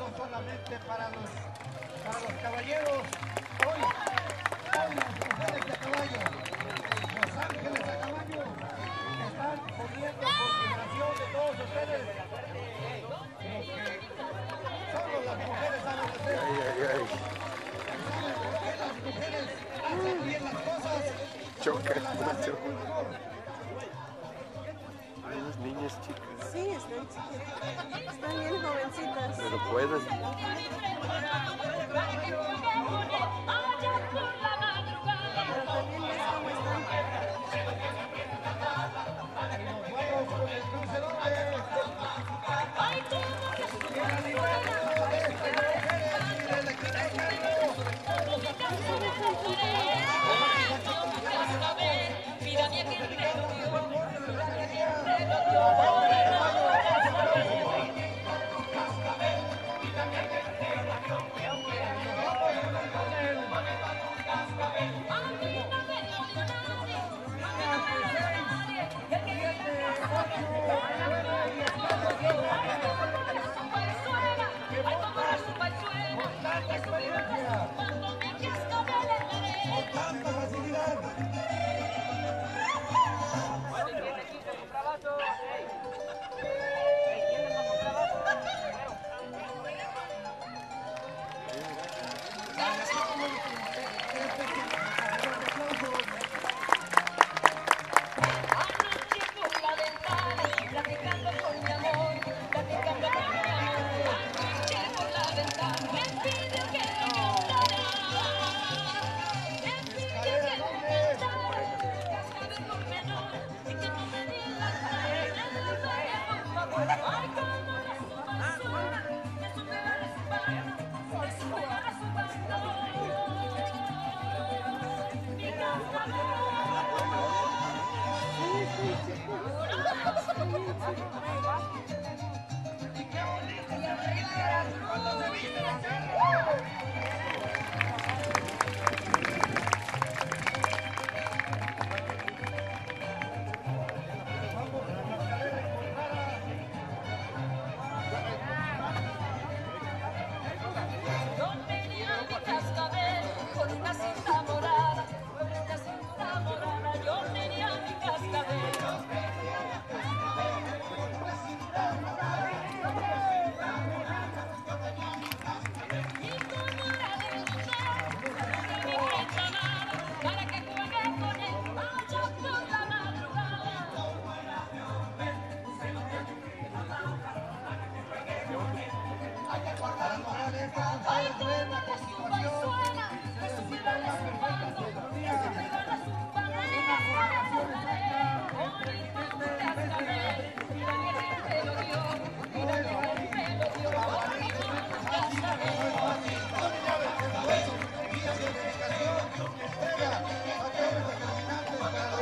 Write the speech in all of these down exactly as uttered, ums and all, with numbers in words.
no solamente para los, para los caballeros. Hoy, hoy las mujeres de caballo, los ángeles de caballo, están poniendo por consideración de todos ustedes lo que solo las mujeres saben hacer. Ay, ay, ay. Que las mujeres hacen bien las cosas. Choca mucho. Unas niñas chicas. Sí, están chiquitas. Están bien jovencitas. Pero puedes. Pero también ves cómo están. Vamos con el cruce la liberación de estas mujeres y de la que está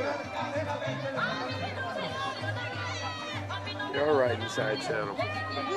You're all right inside, Channel.